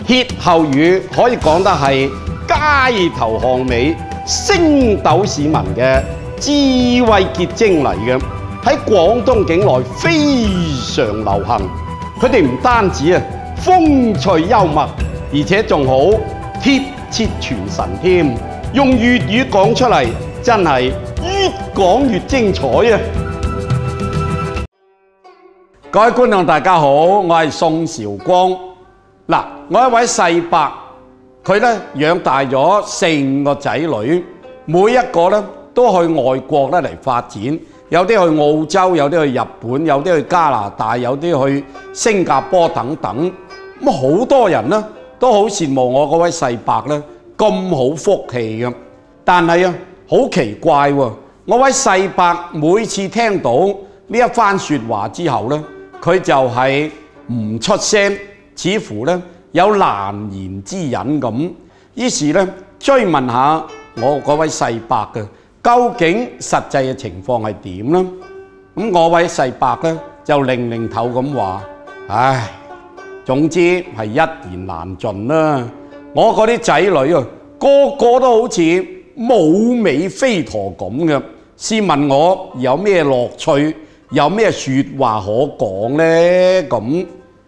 歇後語可以講得係街頭巷尾、星斗市民嘅智慧結晶嚟嘅，喺廣東境內非常流行。佢哋唔單止風趣幽默，而且仲好貼切傳神添。用粵語講出嚟，真係越講越精彩啊！各位觀眾大家好，我係宋韶光。嗱，我一位世伯，佢咧養大咗4個仔女，每一個咧都去外國咧嚟發展，有啲去澳洲，有啲去日本，有啲去加拿大，有啲去新加坡等等。咁好多人咧都好羨慕我嗰位世伯咧咁好福氣嘅。但係啊，好奇怪喎！我位世伯每次聽到呢一番説話之後咧，佢就係唔出聲，似乎咧有難言之隱咁。於是咧追問下我嗰位世伯嘅，究竟實際嘅情況係點咧？咁我位世伯咧就擰頭咁話：唉，總之係一言難盡啦。我嗰啲仔女啊，個個都好似冇尾飛陀咁嘅。試問我有咩樂趣？有咩説話可講呢？咁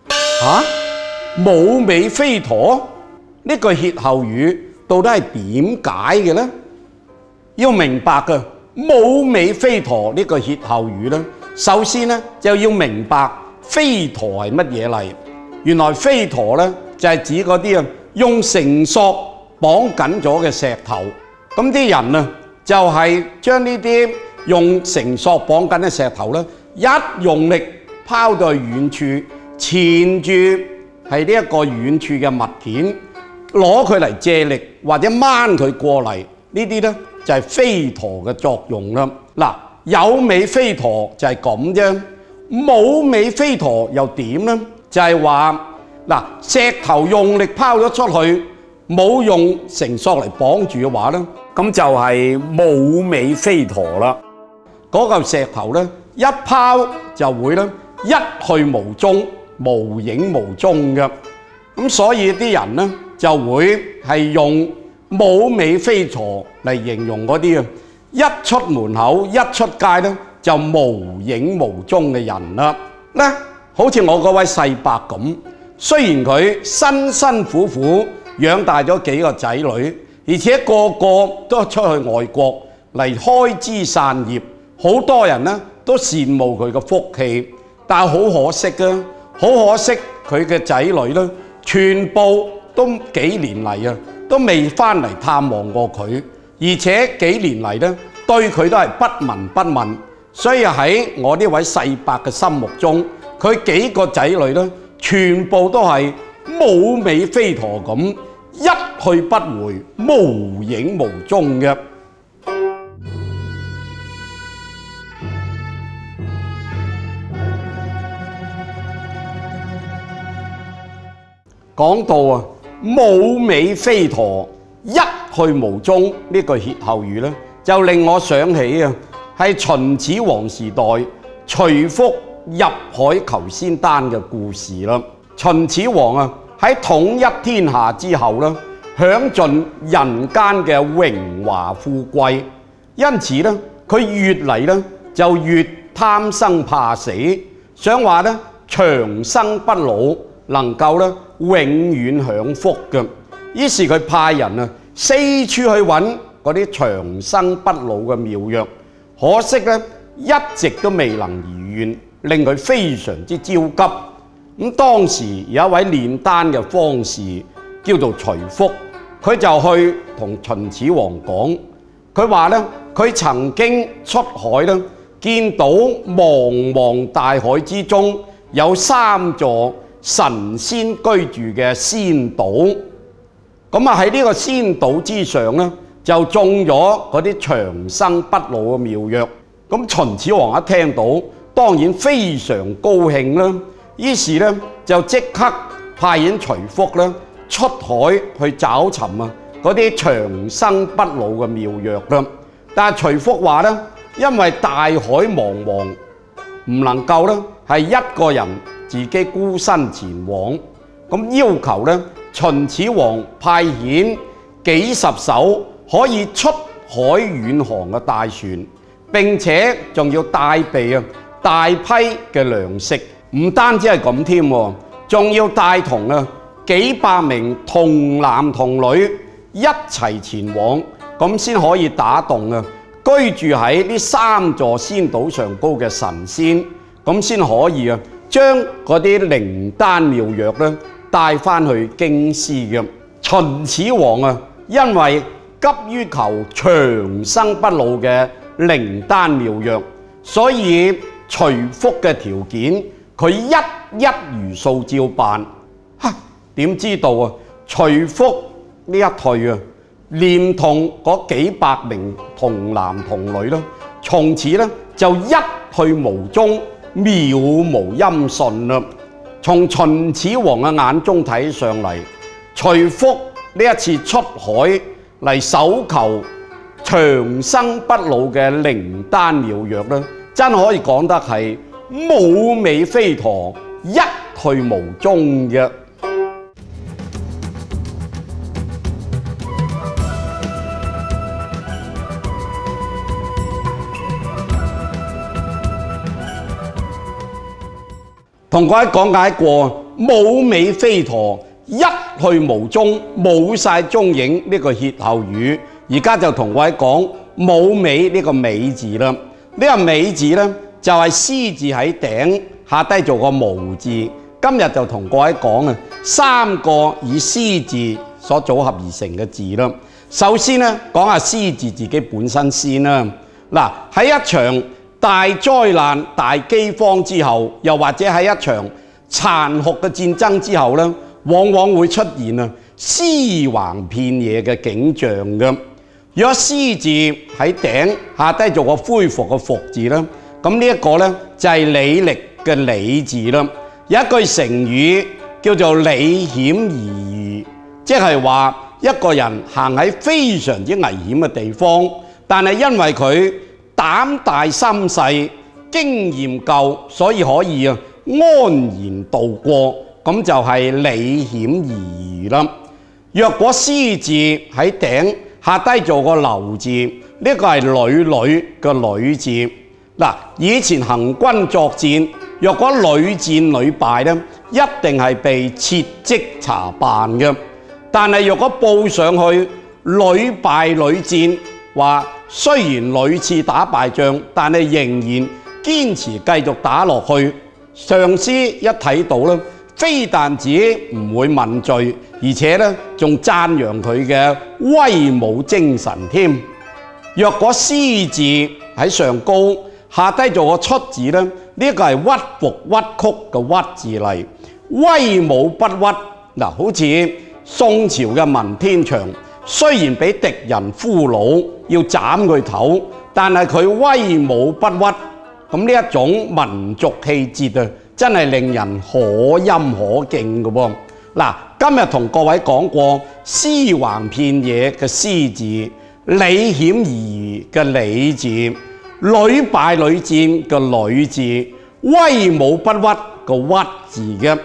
冇尾飛陀呢句歇後語到底係點解嘅呢？要明白嘅冇尾飛陀呢句歇後語呢，首先呢就要明白飛陀係乜嘢嚟。原來飛陀呢就係指嗰啲用繩索綁緊咗嘅石頭。咁啲人啊就係將呢啲用繩索綁緊嘅石頭咧，一用力拋到去遠處，纏住係呢一個遠處嘅物件，攞佢嚟借力或者掹佢過嚟，呢啲咧就係飛陀嘅作用啦。嗱，有尾飛陀就係咁啫，冇尾飛陀又點咧？就係話嗱，石頭用力拋咗出去，冇用繩索嚟綁住嘅話咧，咁就係冇尾飛陀啦。嗰嚿石頭咧一拋就會咧一去無蹤，無影無蹤嘅。咁所以啲人咧就會係用冇尾飛陀嚟形容嗰啲一出門口一出街咧就無影無蹤嘅人啦。咧好似我嗰位世伯咁，雖然佢辛辛苦苦養大咗幾個仔女，而且個個都出去外國嚟開枝散葉，好多人呢都羨慕佢嘅福氣，但係好可惜啊！好可惜佢嘅仔女呢，全部都幾年嚟啊，都未翻嚟探望過佢，而且幾年嚟呢對佢都係不聞不問，所以喺我呢位世伯嘅心目中，佢幾個仔女呢，全部都係冇尾飛陀咁，一去不回，無影無蹤嘅。講到啊，冇尾飛陀，一去無蹤呢句歇後語咧，就令我想起啊，係秦始皇時代徐福入海求仙丹嘅故事啦。秦始皇啊喺統一天下之後咧，享盡人間嘅榮華富貴，因此咧佢越嚟咧就越貪生怕死，想話咧長生不老，能夠咧永遠享福嘅。於是佢派人啊四處去揾嗰啲長生不老嘅妙藥，可惜咧一直都未能如願，令佢非常之焦急。咁當時有一位煉丹嘅方士叫做徐福，佢就去同秦始皇講，佢話咧佢曾經出海咧，見到茫茫大海之中有3座神仙居住嘅仙島，咁啊喺呢個仙島之上咧就種咗嗰啲長生不老嘅妙藥。咁秦始皇一聽到，當然非常高興啦。於是咧就即刻派遣徐福咧出海去找尋啊嗰啲長生不老嘅妙藥啦。但係徐福話咧，因為大海茫茫，唔能夠咧係一個人自己孤身前往，咁要求咧秦始皇派遣幾十艘可以出海遠航嘅大船，並且仲要帶備大批嘅糧食，唔單止係咁添，仲要帶同幾百名童男童女一齊前往，咁先可以打動居住喺呢3座仙島上高嘅神仙，咁先可以將嗰啲靈丹妙藥帶翻去京師嘅。秦始皇因為急於求長生不老嘅靈丹妙藥，所以徐福嘅條件佢一一如數照辦。點知道徐福呢一退連同嗰幾百名童男童女從此就一去無蹤，渺無音訊啦。從秦始皇嘅眼中睇上嚟，徐福呢一次出海嚟搜求長生不老嘅靈丹妙藥真可以講得係冇尾飛陀，一去無蹤嘅。同各位講解過冇尾飛陀一去無蹤，冇晒蹤影呢個歇後語，而家就同各位講冇尾呢個尾字啦。呢個尾字呢，就係獅字喺頂，下低做個無字。今日就同各位講3個以獅字所組合而成嘅字啦。首先呢，講下獅字自己本身先啦。嗱，喺一場大災難、大饑荒之後，又或者喺一場殘酷嘅戰爭之後呢，往往會出現屍橫遍野嘅景象嘅。如果獅字喺頂，下低做個恢復嘅復字啦，咁呢一個呢，就係履歷嘅履字啦。有一句成語叫做履險而遇，即係話一個人行喺非常之危險嘅地方，但係因為佢膽大心細，經驗夠，所以可以安然度過，咁就係履險而遇啦。若果獅字喺頂，下低做個留字，呢個係屢屢嘅屢字。嗱，以前行軍作戰，若果屢戰屢敗呢，一定係被撤職查辦嘅。但係若果報上去屢敗屢戰，話雖然屢次打敗仗，但係仍然堅持繼續打落去，上司一睇到咧，非但止唔會問罪，而且咧仲讚揚佢嘅威武精神添。若果獅字喺上高，下低做個出字咧，呢個係屈服屈曲嘅屈字嚟，威武不屈。嗱，好似宋朝嘅文天祥，雖然俾敵人俘虜，要斬佢頭，但係佢威武不屈。咁呢一種民族氣節真係令人可欽可敬嘅噃。嗱，今日同各位講過屍橫遍野嘅屍字，履險而遇嘅履字，屢敗屢戰嘅屢字，威武不屈嘅屈字嘅。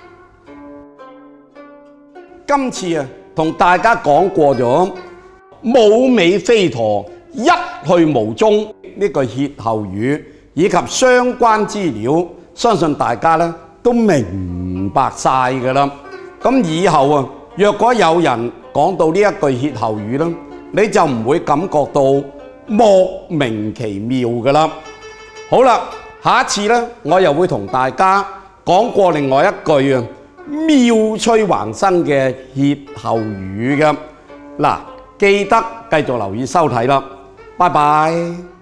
今次同大家講過咗冇尾飛陀一去無蹤呢個歇後語以及相關資料，相信大家都明白晒㗎啦。咁以後若果有人講到呢一句歇後語你就唔會感覺到莫名其妙㗎啦。好啦，下一次我又會同大家講過另外一句妙趣橫生嘅歇後語嘅。嗱，記得繼續留意收睇啦，拜拜。